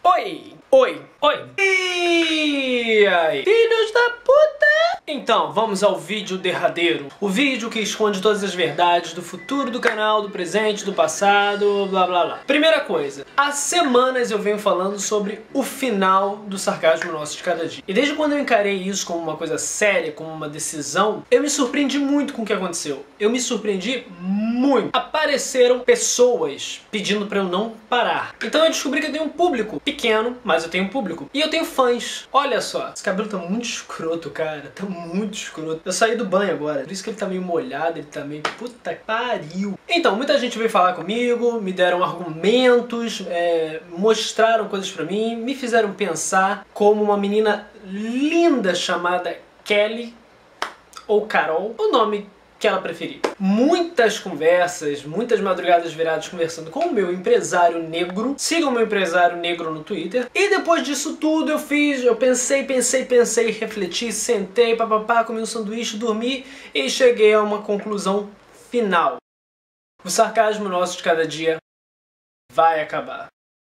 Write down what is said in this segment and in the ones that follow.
Oi! Oi! Oi! E aí, filhos da puta! Então, vamos ao vídeo derradeiro. O vídeo que esconde todas as verdades do futuro do canal, do presente, do passado, blá blá blá. Primeira coisa, há semanas eu venho falando sobre o final do Sarcasmo Nosso de Cada Dia. E desde quando eu encarei isso como uma coisa séria, como uma decisão, eu me surpreendi muito com o que aconteceu. Eu me surpreendi muito. Apareceram pessoas pedindo pra eu não parar. Então eu descobri que eu tenho um público pequeno, mas eu tenho um público. E eu tenho fãs. Olha só, esse cabelo tá muito escroto, cara. Tá muito escroto. Eu saí do banho agora, por isso que ele tá meio molhado, ele tá meio... Puta que pariu. Então, muita gente veio falar comigo, me deram argumentos, mostraram coisas pra mim, me fizeram pensar como uma menina linda chamada Kelly, ou Carol, o nome que ela preferir. Muitas conversas, muitas madrugadas viradas conversando com o meu empresário negro. Sigam o meu empresário negro no Twitter. E depois disso tudo eu pensei, refleti, sentei, papapá, comi um sanduíche, dormi e cheguei a uma conclusão final. O sarcasmo nosso de cada dia vai acabar.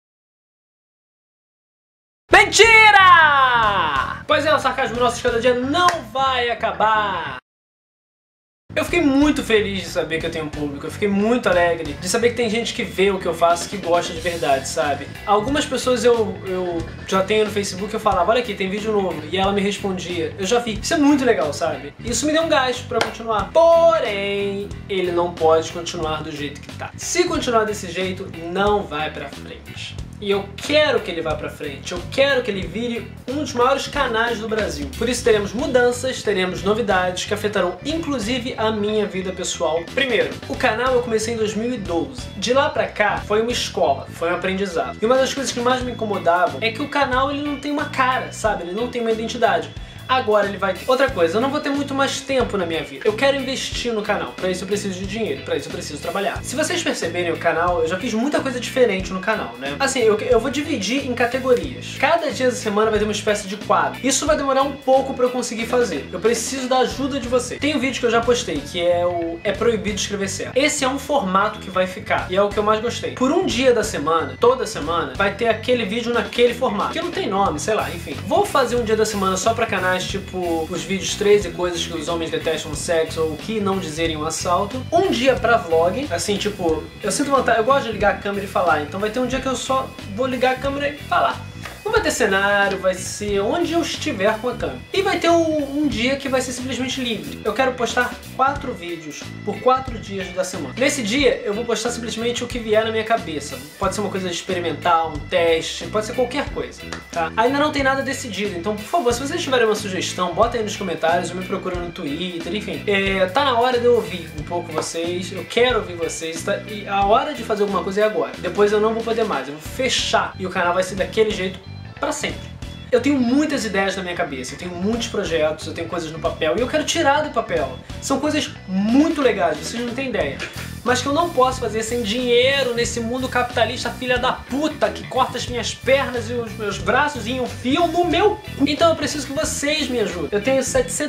Mentira! Pois é, o sarcasmo nosso de cada dia não vai acabar. Eu fiquei muito feliz de saber que eu tenho um público, eu fiquei muito alegre de saber que tem gente que vê o que eu faço, que gosta de verdade, sabe? Algumas pessoas eu já tenho no Facebook, eu falava, olha aqui, tem vídeo novo, e ela me respondia, eu já vi. Isso é muito legal, sabe? Isso me deu um gás pra continuar. Porém, ele não pode continuar do jeito que tá. Se continuar desse jeito, não vai pra frente. E eu quero que ele vá pra frente, eu quero que ele vire um dos maiores canais do Brasil. Por isso teremos mudanças, teremos novidades que afetarão inclusive a minha vida pessoal. Primeiro, o canal eu comecei em 2012. De lá pra cá foi uma escola, foi um aprendizado. E uma das coisas que mais me incomodavam é que o canal ele não tem uma cara, sabe? Ele não tem uma identidade. Agora ele vai ter. Outra coisa, eu não vou ter muito mais tempo na minha vida. Eu quero investir no canal, pra isso eu preciso de dinheiro, pra isso eu preciso trabalhar. Se vocês perceberem o canal, eu já fiz muita coisa diferente no canal, né? Assim, eu vou dividir em categorias. Cada dia da semana vai ter uma espécie de quadro. Isso vai demorar um pouco pra eu conseguir fazer. Eu preciso da ajuda de vocês. Tem um vídeo que eu já postei, que é o É Proibido Escrever Certo. Esse é um formato que vai ficar, e é o que eu mais gostei. Por um dia da semana, toda semana, vai ter aquele vídeo naquele formato. Que não tem nome, sei lá, enfim. Vou fazer um dia da semana só pra canais tipo os vídeos 13 coisas que os homens detestam no sexo ou o que não dizerem um assalto. Um dia pra vlog, assim, tipo, eu sinto vontade, eu gosto de ligar a câmera e falar, então vai ter um dia que eu só vou ligar a câmera e falar. Não vai ter cenário, vai ser onde eu estiver com a câmera. E vai ter um dia que vai ser simplesmente livre. Eu quero postar 4 vídeos por 4 dias da semana. Nesse dia eu vou postar simplesmente o que vier na minha cabeça. Pode ser uma coisa experimental, um teste, pode ser qualquer coisa, tá? Ainda não tem nada decidido, então por favor, se vocês tiverem uma sugestão, bota aí nos comentários, ou me procura no Twitter, enfim. Tá na hora de eu ouvir um pouco vocês, eu quero ouvir vocês, tá? E a hora de fazer alguma coisa é agora. Depois eu não vou poder mais, eu vou fechar e o canal vai ser daquele jeito para sempre. Eu tenho muitas ideias na minha cabeça, eu tenho muitos projetos, eu tenho coisas no papel e eu quero tirar do papel. São coisas muito legais, vocês não têm ideia. Mas que eu não posso fazer sem dinheiro nesse mundo capitalista filha da puta que corta as minhas pernas e os meus braços e enfiam no meu cu. Então eu preciso que vocês me ajudem. Eu tenho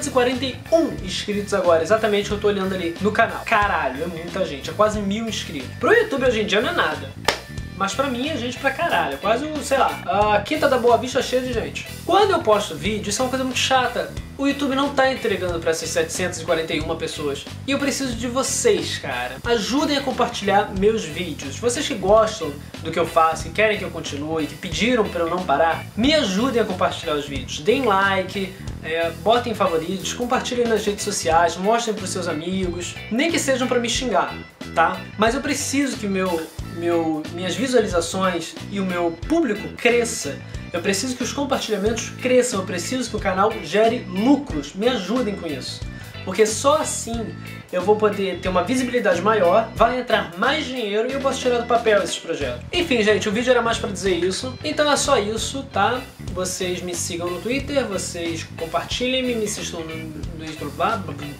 741 inscritos agora, exatamente o que eu tô olhando ali no canal. Caralho, é muita gente, é quase 1000 inscritos. Pro YouTube hoje em dia não é nada. Mas pra mim é gente pra caralho, quase, sei lá, a Quinta da Boa Vista cheia de gente. Quando eu posto vídeo, isso é uma coisa muito chata. O YouTube não tá entregando pra essas 741 pessoas. E eu preciso de vocês, cara. Ajudem a compartilhar meus vídeos. Vocês que gostam do que eu faço, que querem que eu continue, que pediram pra eu não parar, me ajudem a compartilhar os vídeos. Deem like, botem favoritos, compartilhem nas redes sociais, mostrem pros seus amigos. Nem que sejam pra me xingar, tá? Mas eu preciso que minhas visualizações e o meu público cresça. Eu preciso que os compartilhamentos cresçam, eu preciso que o canal gere lucros, me ajudem com isso. Porque só assim eu vou poder ter uma visibilidade maior, vai entrar mais dinheiro e eu posso tirar do papel esses projetos. Enfim, gente, o vídeo era mais pra dizer isso, então é só isso, tá? Vocês me sigam no Twitter, vocês compartilhem, me assistam no Instagram,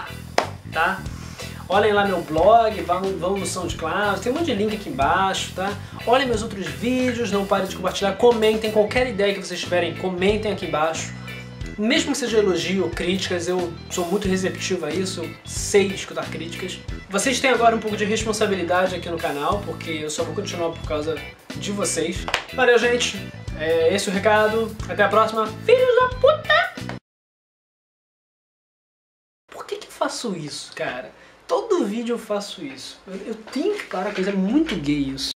tá? Olhem lá meu blog, vão no SoundCloud, tem um monte de link aqui embaixo, tá? Olhem meus outros vídeos, não parem de compartilhar, comentem qualquer ideia que vocês tiverem, comentem aqui embaixo. Mesmo que seja elogio ou críticas, eu sou muito receptivo a isso, eu sei escutar críticas. Vocês têm agora um pouco de responsabilidade aqui no canal, porque eu só vou continuar por causa de vocês. Valeu, gente! Esse é o recado. Até a próxima. Filhos da puta! Por que eu faço isso, cara? Todo vídeo eu faço isso. Eu tenho que parar com isso, é muito gay isso.